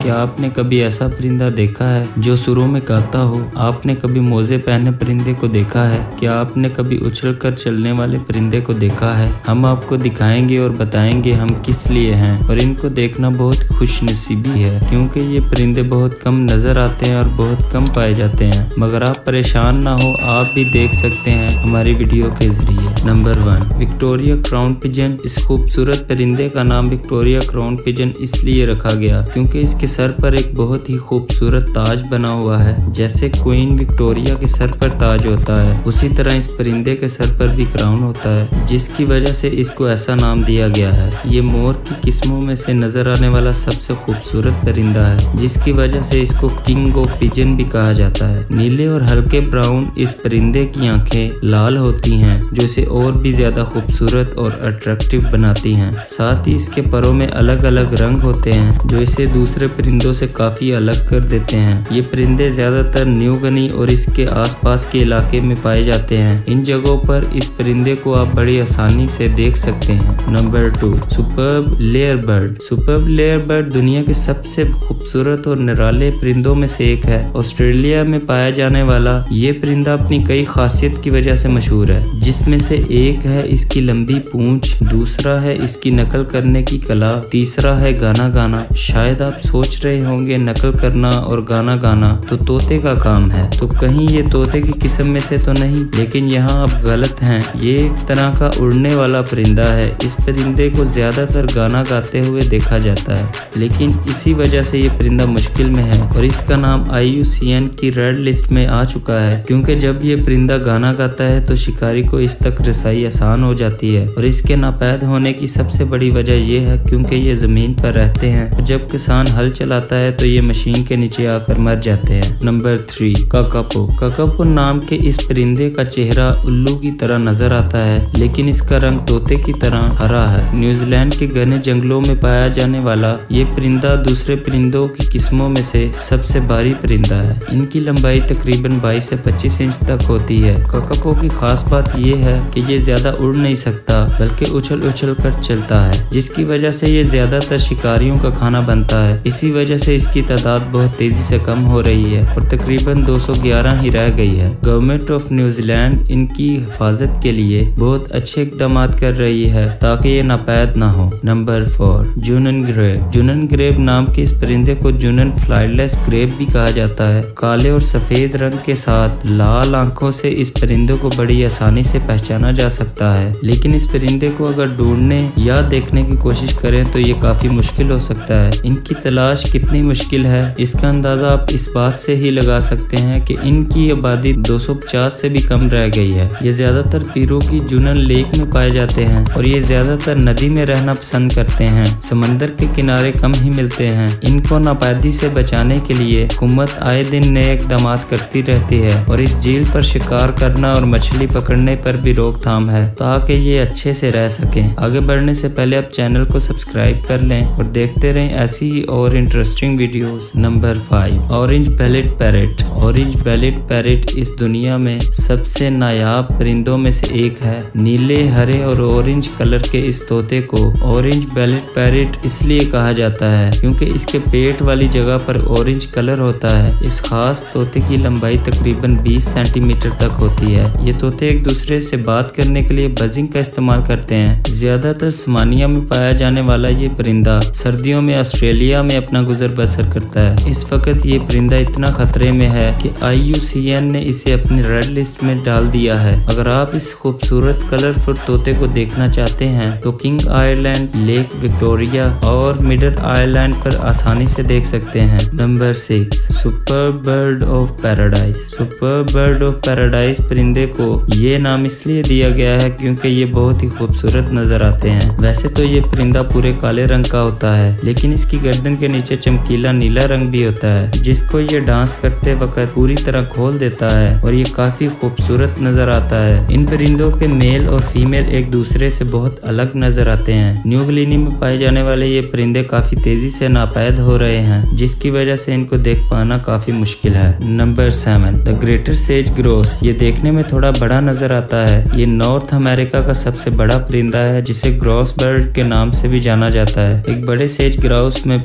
क्या आपने कभी ऐसा परिंदा देखा है जो शुरू में गाता हो? आपने कभी मोजे पहने परिंदे को देखा है? क्या आपने कभी उछलकर चलने वाले परिंदे को देखा है? हम आपको दिखाएंगे और बताएंगे हम किस लिए हैं, और इनको देखना बहुत खुशनसीबी है क्योंकि ये परिंदे बहुत कम नजर आते हैं और बहुत कम पाए जाते हैं। मगर आप परेशान ना हो, आप भी देख सकते हैं हमारी वीडियो के जरिए। Number 1, Victoria crown pigeon. इस खूबसूरत परिंदे का नाम विक्टोरिया क्राउन पिजन इसलिए रखा गया क्योंकि इसके सर पर एक बहुत ही खूबसूरत ताज बना हुआ है। जैसे क्वीन विक्टोरिया के सर पर ताज होता है, उसी तरह इस परिंदे के सर पर भी क्राउन होता है, जिसकी वजह से इसको ऐसा नाम दिया गया है। ये मोर की किस्मों में से नजर आने वाला सबसे खूबसूरत परिंदा है, जिसकी वजह से इसको किंग ऑफ पिजन भी कहा जाता है। नीले और हल्के ब्राउन इस परिंदे की आंखें लाल होती हैं, जो इसे और भी ज्यादा खूबसूरत और अट्रैक्टिव बनाती हैं। साथ ही इसके परों में अलग अलग रंग होते हैं, जो इसे दूसरे परिंदों से काफी अलग कर देते हैं। ये परिंदे ज्यादातर न्यू गिनी और इसके आसपास के इलाके में पाए जाते हैं। इन जगहों पर इस परिंदे को आप बड़ी आसानी से देख सकते हैं। Number 2, superb lyrebird. Superb lyrebird दुनिया के सबसे खूबसूरत और निराले परिंदों में से एक है। ऑस्ट्रेलिया में पाया जाने वाला ये परिंदा अपनी कई खासियत की वजह से मशहूर है, जिसमें से एक है इसकी लंबी पूंछ, दूसरा है इसकी नकल करने की कला, तीसरा है गाना गाना। शायद आप सोच रहे होंगे नकल करना और गाना गाना तो तोते का काम है, तो कहीं ये तोते की किस्म में से तो नहीं? लेकिन यहाँ आप गलत हैं। ये एक तरह का उड़ने वाला परिंदा है। इस परिंदे को ज्यादातर गाना गाते हुए देखा जाता है, लेकिन इसी वजह से ये परिंदा मुश्किल में है और इसका नाम IUCN की रेड लिस्ट में आ चुका है, क्योंकि जब ये परिंदा गाना गाता है तो शिकारी को इस तक रसाई आसान हो जाती है। और इसके नापैद होने की सबसे बड़ी वजह यह है क्योंकि ये जमीन पर रहते हैं और जब किसान हल चलाता है तो ये मशीन के नीचे आकर मर जाते हैं। Number 3, kakapo. काकापो नाम के इस परिंदे का चेहरा उल्लू की तरह नजर आता है, लेकिन इसका रंग तोते की तरह हरा है। न्यूजीलैंड के घने जंगलों में पाया जाने वाला ये परिंदा दूसरे परिंदों की किस्मों में से सबसे भारी परिंदा है। इनकी लंबाई तकरीबन 22 से 25 इंच तक होती है। काकापो की खास बात यह है कि ये ज्यादा उड़ नहीं सकता, बल्कि उछल उछल कर चलता है, जिसकी वजह से ये ज्यादातर शिकारियों का खाना बनता है। इसी वजह से इसकी तादाद बहुत तेजी से कम हो रही है और तकरीबन 211 ही रह गई है। गवर्नमेंट ऑफ न्यूजीलैंड इनकी हिफाजत के लिए बहुत अच्छे इकदाम कर रही है ताकि ये नापैद ना हो। Number 4, Junin grebe. Junin grebe नाम के इस परिंदे को जूनन फ्लाइलेस ग्रेब भी कहा जाता है। काले और सफेद रंग के साथ लाल आंखों से इस परिंदे को बड़ी आसानी से पहचाना जा सकता है, लेकिन इस परिंदे को अगर ढूंढने या देखने की कोशिश करें तो ये काफी मुश्किल हो सकता है। इनकी तलाश कितनी मुश्किल है इसका अंदाजा आप इस बात से ही लगा सकते हैं कि इनकी आबादी 250 से भी कम रह गई है। ये ज्यादातर पीरू की जूनन लेक में पाए जाते हैं और ये ज्यादातर नदी में रहना पसंद करते हैं। समंदर के किनारे कम ही मिलते हैं। इनको नापैदी से बचाने के लिए हुकूमत आए दिन नए इकदाम करती रहती है और इस झील पर शिकार करना और मछली पकड़ने पर भी रोकथाम है ताकि ये अच्छे से रह सकें। आगे बढ़ने से पहले आप चैनल को सब्सक्राइब कर लें और देखते रहें ऐसी ही और interesting videos. Number 5, orange bellied parrot. Orange bellied parrot इस दुनिया में सबसे नायाब परिंदों में से एक है। नीले, हरे और ऑरेंज कलर के इस तोते को ऑरेंज बेलेट पैरेट इसलिए कहा जाता है क्योंकि इसके पेट वाली जगह पर ऑरेंज कलर होता है। इस खास तोते की लंबाई तकरीबन 20 सेंटीमीटर तक होती है। ये तोते एक दूसरे से बात करने के लिए बजिंग का इस्तेमाल करते हैं। ज्यादातर समानिया में पाया जाने वाला ये परिंदा सर्दियों में ऑस्ट्रेलिया में अपना गुजर बसर करता है। इस वक्त ये परिंदा इतना खतरे में है कि IUCN ने इसे अपनी रेड लिस्ट में डाल दिया है। अगर आप इस खूबसूरत कलरफुल तोते को देखना चाहते हैं तो किंग आइलैंड, लेक विक्टोरिया और मिडल आइलैंड पर आसानी से देख सकते हैं। Number 6, superb bird of paradise. Superb bird of paradise परिंदे को ये नाम इसलिए दिया गया है क्योंकि ये बहुत ही खूबसूरत नजर आते हैं। वैसे तो ये परिंदा पूरे काले रंग का होता है, लेकिन इसकी गर्दन के नीचे चमकीला नीला रंग भी होता है, जिसको ये डांस करते वक्त पूरी तरह खोल देता है और ये काफी खूबसूरत नजर आता है। इन परिंदों के मेल और फीमेल एक दूसरे से बहुत अलग नजर आते हैं। न्यू गिनी में पाए जाने वाले ये परिंदे काफी तेजी से नापैद हो रहे हैं, जिसकी वजह से इनको देख पाना काफी मुश्किल है। Number 7, the greater sage grouse. ये देखने में थोड़ा बड़ा नजर आता है। ये नॉर्थ अमेरिका का सबसे बड़ा परिंदा है, जिसे ग्रॉस बर्ड के नाम से भी जाना जाता है। एक बड़े सेज ग्राउस में पंजे से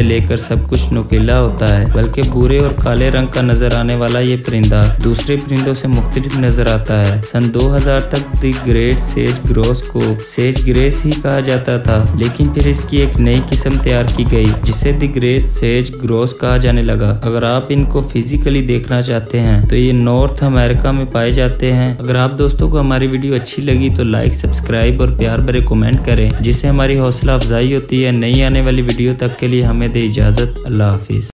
लेकर सब कुछ नुकीला होता है, बल्कि भूरे और काले रंग का नजर आने वाला ये परिंदा दूसरे परिंदों से मुख्तलिफ नजर आता है। सन 2000 तक द ग्रेट सेज ग्रोस को सेज ग्रेस ही कहा जाता था, लेकिन फिर इसकी एक नई किस्म तैयार की गई जिसे द ग्रेट सेज ग्रोस कहा जाने लगा। अगर आप इनको फिजिकली देखना चाहते हैं तो ये नॉर्थ अमेरिका में पाए जाते हैं। अगर आप दोस्तों को हमारी वीडियो अच्छी लगी तो लाइक, सब्सक्राइब और प्यार भरे कमेंट करें, जिससे हमारी हौसला अफजाई होती है। नई आने वाली वीडियो तक के लिए हमें दे इजाजत। अल्लाह हाफिज।